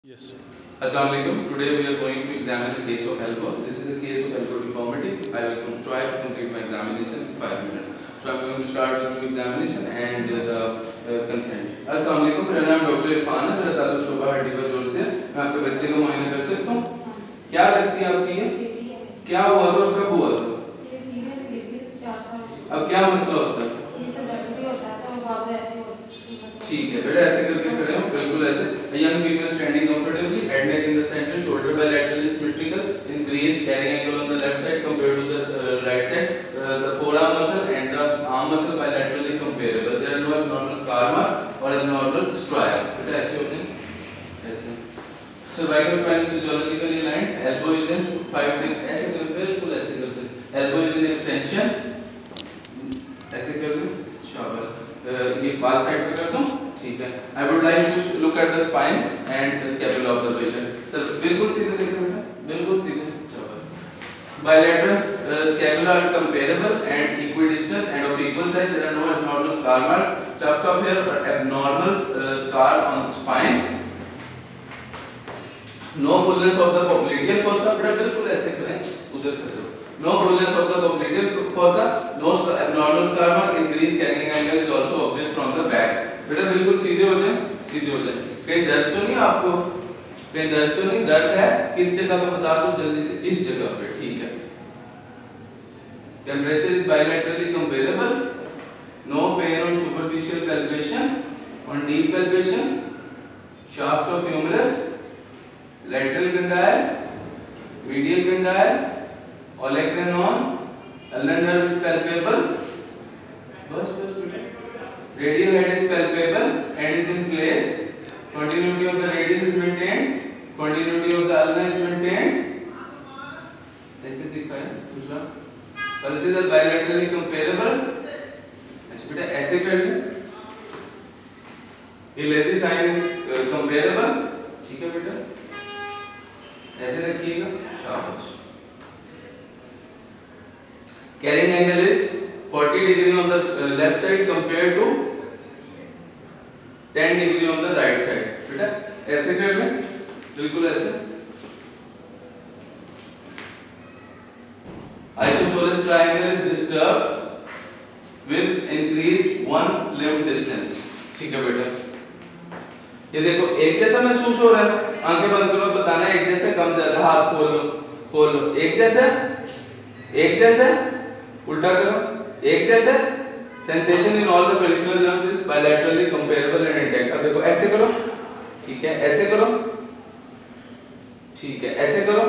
Yes. Assalamu alaikum. Today we are going to examine the case of elbow. This is the case of elbow deformity. I will try to complete my examination in 5 minutes. So I am going to start with the examination and the consent. Assalamu alaikum. मेरा नाम doctor Irfan है. मेरा ताल्लुक शोभा हड्डी का जोड़ से है. मैं आपके बच्चे का मुआयना कर सकता हूँ? क्या लगती है आपकी ये? क्या हुआ था और कब हुआ था? ये सीने से गिर गई 4 साल। अब क्या मसला होता है? ये सब दर्द भी होता है तो बाबू ऐसे होता है। ठीक है बेटा, ऐसे करके खड़े हो, बिल्कुल ऐसे. A young female standing comfortably, head neck in the center, shoulder bilaterally symmetrical, increased carrying angle on the left side compared to the right side. The forearm muscle and the arm muscle bilaterally comparable. There are no abnormal scar mark or abnormal stria. बेटा ऐसे होते हैं, ऐसे. Cervical spine is physiologically aligned. Elbow is in 5 degree. ऐसे करके बिल्कुल ऐसे करके. Elbow is in extension. ऐसे करके. शाबाश. ये बात साइड पे कर दूं, ठीक है. I would like to look at the spine and the scapula of the patient. Sir बिल्कुल सीधे देखो बेटा, बिल्कुल सीधे. Bilateral scapula are comparable and equidistant and of equal size. There are no abnormal scar mark. Tuft of hair or abnormal scar on the spine. No fullness of the popliteal fossa. बेटा बिल्कुल ऐसे करें, उधर करो. No fullness of the popliteal fossa. No abnormal scar mark. Increased carrying angle is also obvious from the back. बेटा बिल्कुल सीधे हो जाए, सीधे हो जाए. कहीं दर्द तो नहीं आपको? कहीं दर्द तो नहीं? दर्द है किस जगह पे बता दो जल्दी से. इस जगह पे, ठीक है. Temperature is bilaterally comparable. No pain on superficial palpation. On deep palpation, shaft of humerus, lateral condyle, medial condyle, olecranon, ulnar nerve is palpable. बस बेटा. Radial head is palpable and is in place. Continuity of the radius is maintained. Continuity of the ulna is maintained. ऐसे दिखा है दूसरा. Pulses are bilaterally comparable. अच्छा बेटा ऐसे कर ले. Lazy sign is comparable. ठीक है बेटा. ऐसे रखिएगा. शाबाश. Carrying angle is 40 degree on the left side compared to 10 degree on the right side. बेटा ऐसे कर ले, बिल्कुल ऐसे. Isosceles triangle is disturbed with increased one limb distance. ठीक है बेटा. ये देखो एक जैसा महसूस हो रहा है. आंखें बंद करो, बताना एक जैसे कम ज्यादा. हाथ खोल लो, खोल लो. एक जैसा, एक जैसा. उल्टा करो, एक जैसा. Sensation in all the peripheral nerves is bilaterally comparable and intact. अब देखो ऐसे करो, ठीक है. ऐसे करो, ठीक है. ऐसे करो.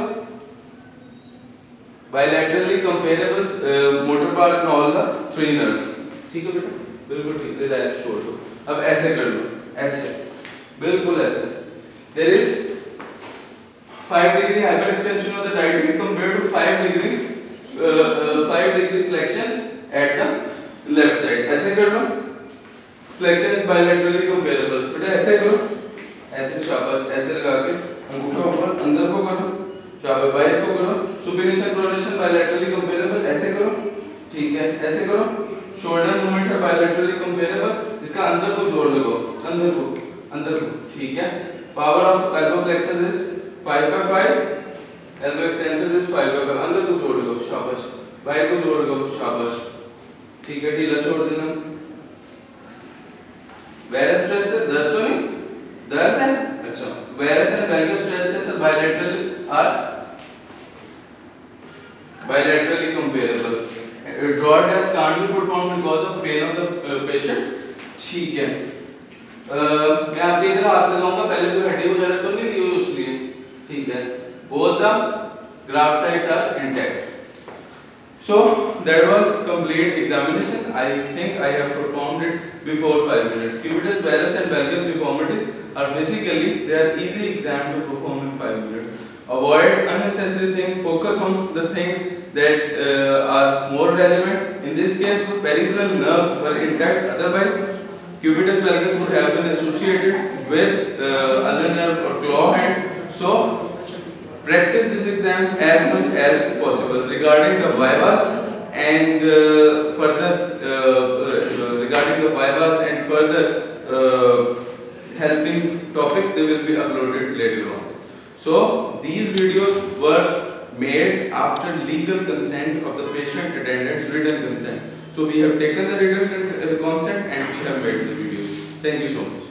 Bilaterally comparable motor part in all the 3 nerves. ठीक है बेटा, बिल्कुल ठीक. Relax छोड़ दो. अब ऐसे कर लो, ऐसे, बिल्कुल ऐसे. There is 5 degree hyperextension of the right side compared to 5 degree flexion at the left side. ऐसे कर लो. Flexion is bilaterally comparable. बेटा ऐसे करो, ऐसे. शाबाश. ऐसे लगा के अंगूठा ऊपर अंदर को करो. शाबाश. बाहर को करो. Supination pronation bilaterally comparable. ऐसे करो, ठीक है. ऐसे करो. Shoulder movements are bilaterally comparable. इसका अंदर को जोर लगाओ, अंदर को, अंदर को, ठीक है. Power of elbow flexor is 5/5. Elbow extensor is 5/5. अंदर को जोर लगाओ. शाबाश. बाहर को जोर लगाओ. शाबाश. ठीक है. ढीला छोड़ देना. Varus stress है, दर्द तो नहीं? दर्द है? अच्छा. Varus and valgus stress are bilaterally comparable. Draw test can't be performed because of pain of the patient. ठीक है. मैं आपके इधर हाथ लगाऊंगा. पहले कोई हड्डी वगैरह तो नहीं दी हुई उसलिए, ठीक है. Both the graft sites are intact. So that was complete examination. I think I have performed it before 5 minutes. Cubitus, varus and valgus deformities are basically they are easy exam to perform in 5 minutes. Avoid unnecessary things. Focus on the things that are more relevant. In this case, peripheral nerves were intact. Otherwise, cubitus valgus would have been associated with ulnar nerve or claw hand. So practice this exam as much as possible. Regarding the vivas and further helping topics, they will be uploaded later on. So these videos were made after legal consent of the patient attendant's written consent. So we have taken the written consent and we have made the videos. Thank you so much.